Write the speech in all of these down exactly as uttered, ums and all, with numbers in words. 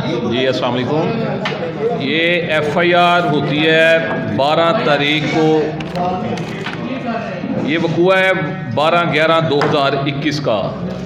जी अस्सलाम वालेकुम। ये एफ़ आई आर होती है बारह तारीख को, ये वकूआ है बारह ग्यारह दो हज़ार इक्कीस का।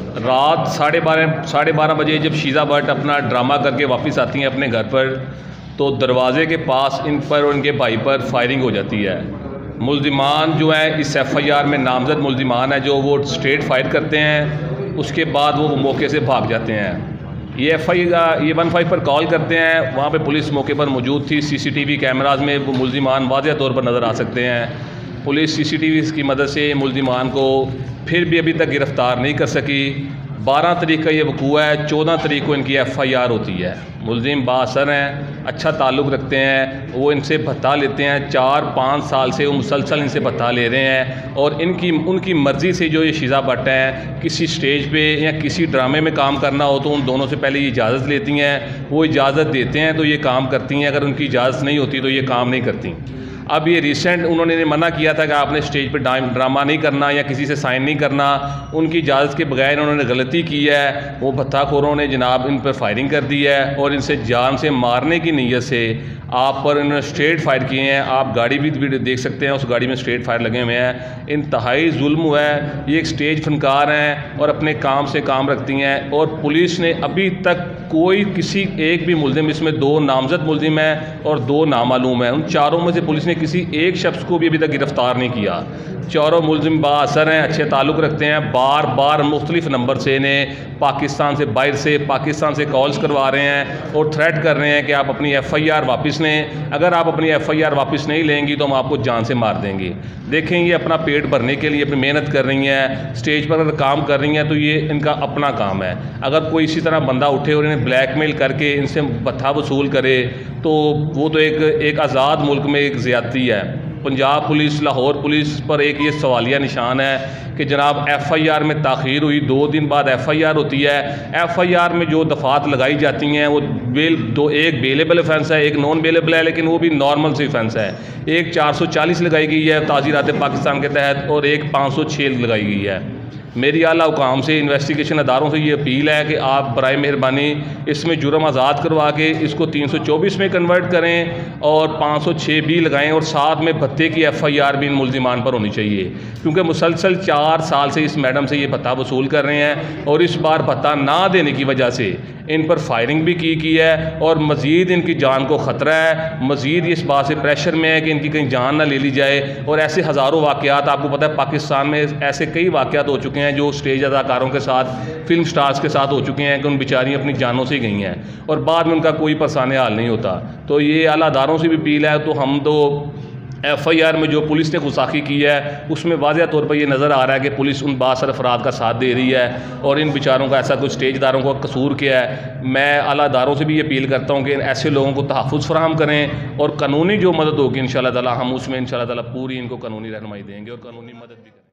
रात साढ़े बारह साढ़े बारह बजे जब शीज़ा भट्ट अपना ड्रामा करके वापस आती हैं अपने घर पर, तो दरवाज़े के पास इन पर और इनके भाई पर फायरिंग हो जाती है। मुल्ज़िमान जो है इस एफ़ आई आर में नामजद मुल्ज़िमान है, जो वो स्ट्रेट फायर करते हैं, उसके बाद वो मौके से भाग जाते हैं। ये एफ आई ये वन फाइव पर कॉल करते हैं, वहाँ पे पुलिस मौके पर मौजूद थी। सीसीटीवी कैमराज में वो मुल्ज़िमान वाज़ेह तौर पर नज़र आ सकते हैं। पुलिस सीसीटीवी की मदद से मुल्ज़िमान को फिर भी अभी तक गिरफ़्तार नहीं कर सकी। बारह तारीख का ये वकूआ है, चौदह तारीख को इनकी एफ़ आई आर होती है। मुल्ज़िम बाअसर हैं, अच्छा ताल्लुक़ रखते हैं, वो इनसे भत्ता लेते हैं। चार पाँच साल से वो मुसलसल इनसे भत्ता ले रहे हैं और इनकी उनकी मर्ज़ी से जो ये शीज़ा भट्ट हैं किसी स्टेज पे या किसी ड्रामे में काम करना हो तो उन दोनों से पहले ये इजाज़त लेती हैं। वो इजाज़त देते हैं तो ये काम करती हैं, अगर उनकी इजाज़त नहीं होती तो ये काम नहीं करती। अब ये रिसेंट उन्होंने मना किया था कि आपने स्टेज पर ड्रामा नहीं करना या किसी से साइन नहीं करना। उनकी इजाज़त के बगैर उन्होंने गलती की है। वो भत्ताखोरों ने जनाब इन पर फायरिंग कर दी है और इनसे जान से मारने की नीयत से आप पर इन्होंने स्ट्रेट फायर किए हैं। आप गाड़ी भी देख सकते हैं, उस गाड़ी में स्ट्रेट फायर लगे हुए हैं। इंतहाई जुल्म हुआ है। ये एक स्टेज फनकार हैं और अपने काम से काम रखती हैं। और पुलिस ने अभी तक कोई किसी एक भी मुल्ज़िम, इसमें दो नामजद मुल्ज़िम हैं और दो नामालूम हैं, उन चारों में से पुलिस ने किसी एक शख्स को भी अभी तक गिरफ़्तार नहीं किया। चारों मुल्ज़िम बाअसर हैं, अच्छे ताल्लुक़ रखते हैं। बार बार मुख्तलिफ नंबर से इन्हें पाकिस्तान से, बाहर से, पाकिस्तान से कॉल्स करवा रहे हैं और थ्रेट कर रहे हैं कि आप अपनी एफ़ आई आर वापस लें। अगर आप अपनी एफ़ आई आर वापस नहीं लेंगी तो हम आपको जान से मार देंगे। देखें, ये अपना पेट भरने के लिए अपनी मेहनत कर रही हैं, स्टेज पर अगर काम कर रही हैं तो ये इनका अपना काम है। अगर कोई इसी तरह बंदा उठे और इन्हें ब्लैकमेल करके इनसे भत्ता वसूल करे तो वो तो एक एक आज़ाद मुल्क में एक ज़्यादती है। पंजाब पुलिस, लाहौर पुलिस पर एक ये सवालिया निशान है कि जनाब एफ़ आई आर में ताख़ीर हुई, दो दिन बाद एफ़ आई आर होती है। एफ़ आई आर में जो दफ़ात लगाई जाती हैं वो बेल दो, एक बेलेबल ऑफेंस है, एक नॉन बेलेबल है, लेकिन वो भी नॉर्मल सी ऑफेंस है। एक चार सौ चालीस लगाई गई है ताज़ीरात पाकिस्तान के तहत और एक पाँच सौ छः लगाई गई है। मेरी आला हुकाम से, इन्वेस्टिगेशन अदारों से ये अपील है कि आप बराए मेहरबानी इसमें जुर्म आज़ाद करवा के इसको तीन सौ चौबीस में कन्वर्ट करें और पाँच सौ छः बी लगाएं और साथ में भत्ते की एफ़ आई आर भी इन मुल्ज़िमान पर होनी चाहिए, क्योंकि मुसलसल चार साल से इस मैडम से ये भत्ता वसूल कर रहे हैं और इस बार भत्ता ना देने की वजह से इन पर फायरिंग भी की की है और मज़ीद इनकी जान को ख़तरा है। मज़ीद इस बात से प्रेशर में है कि इनकी कहीं जान ना ले ली जाए। और ऐसे हज़ारों वाक़यात आपको पता है पाकिस्तान में ऐसे कई वाक़यात हो चुके हैं जो स्टेज अदाकारों के साथ, फिल्म स्टार्स के साथ हो चुके हैं कि उन बेचारी अपनी जानों से गई हैं और बाद में उनका कोई परेशानी हाल नहीं होता। तो ये आला अदारों से भी अपील है। तो हम तो एफ़ आई आर में जो पुलिस ने गुस्ताखी की है उसमें वाज़ेह तौर पर ये नज़र आ रहा है कि पुलिस उन बाअसर अफराद का साथ दे रही है और इन बेचारों का ऐसा कुछ स्टेजदारों का कसूर किया है। मैं आला अदारों से भी ये अपील करता हूँ कि ऐसे लोगों को तहफ़्फ़ुज़ फराहम करें और कानूनी जो मदद होगी इंशाअल्लाह ताला हम उसमें इंशाअल्लाह ताला पूरी इनको कानूनी रहनुमाई देंगे और कानूनी मदद भी करेंगे।